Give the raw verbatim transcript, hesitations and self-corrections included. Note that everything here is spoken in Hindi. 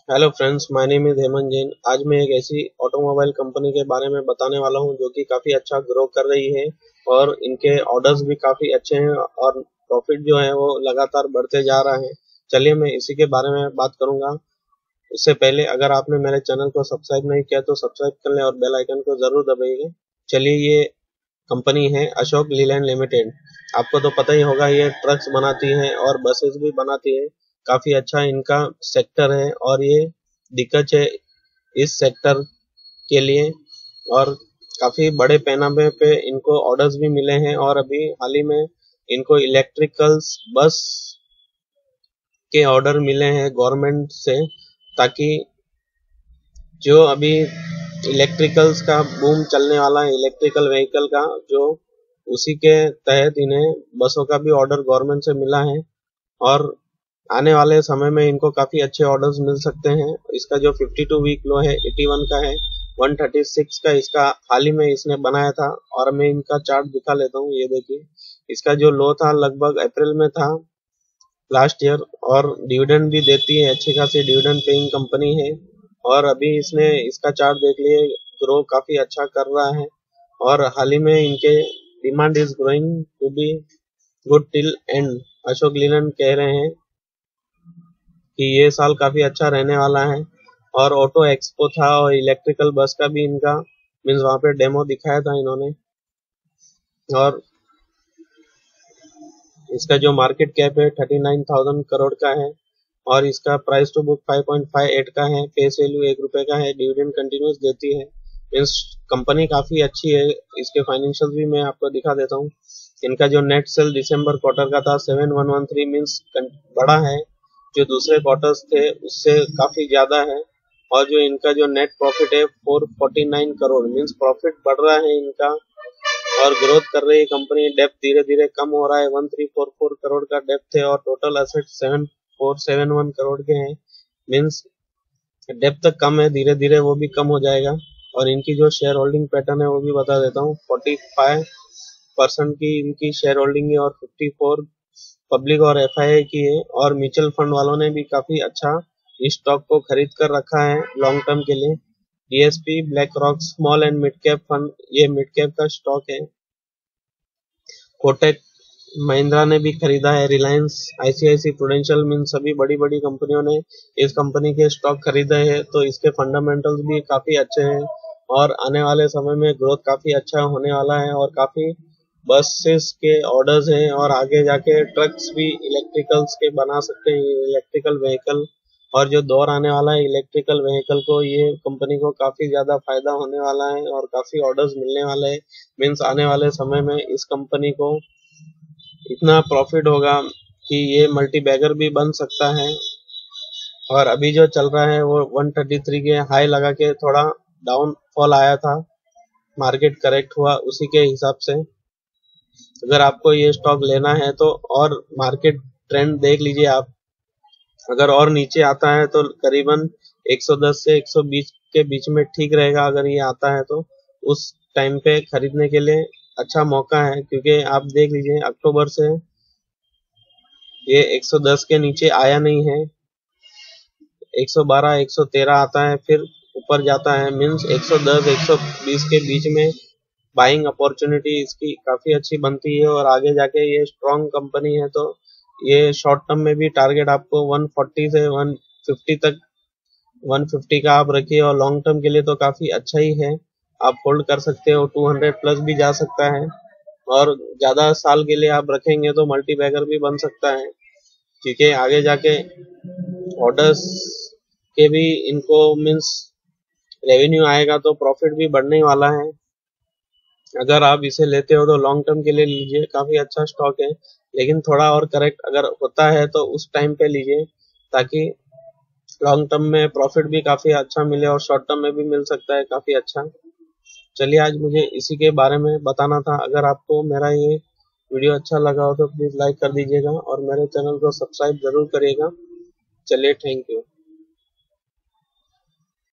Hello friends, my name is Hemant Jain. आज मैं एक ऐसी ऑटोमोबाइल कंपनी के बारे में बताने वाला हूं जो कि काफ़ी अच्छा ग्रो कर रही है और इनके ऑर्डर्स भी काफ़ी अच्छे हैं और प्रॉफिट जो है वो लगातार बढ़ते जा रहा है। चलिए मैं इसी के बारे में बात करूंगा। उससे पहले अगर आपने मेरे चैनल को सब्सक्राइब नहीं किया तो सब्सक्राइब कर लें और बेल आइकन को ज़रूर दबाइए। चलिए, ये कंपनी है अशोक लीलैंड लिमिटेड। आपको तो पता ही होगा, ये ट्रक्स बनाती है और बसेस भी बनाती है। काफ़ी अच्छा इनका सेक्टर है और ये दिक्कत है इस सेक्टर के लिए। और काफ़ी बड़े पैमाने पे इनको ऑर्डर्स भी मिले हैं और अभी हाल ही में इनको इलेक्ट्रिकल्स बस के ऑर्डर मिले हैं गवर्नमेंट से, ताकि जो अभी इलेक्ट्रिकल्स का बूम चलने वाला है, इलेक्ट्रिकल व्हीकल का, जो उसी के तहत इन्हें बसों का भी ऑर्डर गवर्नमेंट से मिला है और आने वाले समय में इनको काफ़ी अच्छे ऑर्डर्स मिल सकते हैं। इसका जो बावन वीक लो है इक्यासी का है, एक सौ छत्तीस का इसका हाल ही में इसने बनाया था। और मैं इनका चार्ट दिखा लेता हूँ, ये देखिए। इसका जो लो था लगभग अप्रैल में था लास्ट ईयर, और डिविडेंड भी देती है, अच्छी खासी डिविडेंड पेइंग कंपनी है। और अभी इसने इसका चार्ट देख लिए, ग्रो काफ़ी अच्छा कर रहा है और हाल ही में इनके demand is growing to be good till end. Ashok Leyland कह रहे हैं कि ये साल काफ़ी अच्छा रहने वाला है। और ऑटो एक्सपो था और इलेक्ट्रिकल बस का भी इनका मीन्स वहाँ पे डेमो दिखाया था इन्होंने। और इसका जो मार्केट कैप है उनतालीस हज़ार करोड़ का है और इसका प्राइस टू बुक पाँच पॉइंट पाँच आठ का है। फेस वैल्यू एक रुपए का है। डिविडेंड कंटिन्यूस देती है। मीन्स कंपनी काफ़ी अच्छी है। इसके फाइनेंशियल भी मैं आपको दिखा देता हूँ। इनका जो नेट सेल दिसंबर क्वार्टर का था seven one one three, means बड़ा है, जो दूसरे क्वार्टर्स थे उससे काफ़ी ज़्यादा है। और जो इनका जो नेट प्रॉफिट है चार सौ उनचास करोड़, मीन्स प्रॉफिट बढ़ रहा है इनका और ग्रोथ कर रही है कंपनी। डेप्थ धीरे धीरे कम हो रहा है। तेरह सौ चौवालीस करोड़ का डेप्थ है और टोटल एसेट सात हज़ार चार सौ इकहत्तर करोड़ के हैं। मीन्स डेप्थ कम है, धीरे धीरे वो भी कम हो जाएगा। और इनकी जो शेयर होल्डिंग पैटर्न है वो भी बता देता हूँ। पैंतालीस परसेंट की इनकी शेयर होल्डिंग है और चौवन पब्लिक और एफ आई आई की है। और म्यूचुअल फंड वालों ने भी काफ़ी अच्छा इस स्टॉक को खरीद कर रखा है लॉन्ग टर्म के लिए। D S P, black rock small and mid cap fund, ये मिड कैप का स्टॉक है। कोटक महिंद्रा ने भी खरीदा है। Reliance, I C I C, Prudential, mean सभी बड़ी बड़ी कंपनियों ने इस कंपनी के स्टॉक खरीदे हैं। तो इसके फंडामेंटल्स भी काफ़ी अच्छे हैं और आने वाले समय में ग्रोथ काफ़ी अच्छा होने वाला है। और काफ़ी बसेस के ऑर्डर्स हैं और आगे जाके ट्रक्स भी इलेक्ट्रिकल्स के बना सकते हैं, इलेक्ट्रिकल व्हीकल। और जो दौर आने वाला है इलेक्ट्रिकल व्हीकल को, ये कंपनी को काफ़ी ज़्यादा फायदा होने वाला है और काफ़ी ऑर्डर्स मिलने वाले हैं। मीन्स आने वाले समय में इस कंपनी को इतना प्रॉफिट होगा कि ये मल्टी बैगर भी बन सकता है। और अभी जो चल रहा है वो एक सौ तैंतीस के हाई लगा के थोड़ा डाउनफॉल आया था, मार्केट करेक्ट हुआ उसी के हिसाब से। अगर आपको ये स्टॉक लेना है तो और मार्केट ट्रेंड देख लीजिए आप। अगर और नीचे आता है तो करीबन एक सौ दस से एक सौ बीस के बीच में ठीक रहेगा। अगर ये आता है तो उस टाइम पे खरीदने के लिए अच्छा मौका है, क्योंकि आप देख लीजिए अक्टूबर से ये एक सौ दस के नीचे आया नहीं है। एक सौ बारह, एक सौ तेरह आता है, फिर ऊपर जाता है। मीन्स एक सौ दस, एक सौ बीस के बीच में बाइंग अपॉर्चुनिटी इसकी काफ़ी अच्छी बनती है। और आगे जाके ये स्ट्रॉन्ग कंपनी है तो ये शॉर्ट टर्म में भी टारगेट आपको एक सौ चालीस से एक सौ पचास तक, एक सौ पचास का आप रखिए। और लॉन्ग टर्म के लिए तो काफ़ी अच्छा ही है, आप होल्ड कर सकते हो। दो सौ प्लस भी जा सकता है और ज़्यादा साल के लिए आप रखेंगे तो मल्टी बैगर भी बन सकता है, क्योंकि आगे जाके ऑर्डर्स के भी इनको मीन्स रेवेन्यू आएगा तो प्रॉफिट भी बढ़ने वाला है। अगर आप इसे लेते हो तो लॉन्ग टर्म के लिए लीजिए, काफ़ी अच्छा स्टॉक है। लेकिन थोड़ा और करेक्ट अगर होता है तो उस टाइम पे लीजिए, ताकि लॉन्ग टर्म में प्रॉफिट भी काफ़ी अच्छा मिले और शॉर्ट टर्म में भी मिल सकता है काफ़ी अच्छा। चलिए, आज मुझे इसी के बारे में बताना था। अगर आपको मेरा ये वीडियो अच्छा लगा हो तो प्लीज़ लाइक कर दीजिएगा और मेरे चैनल को सब्सक्राइब ज़रूर करिएगा। चलिए, थैंक यू।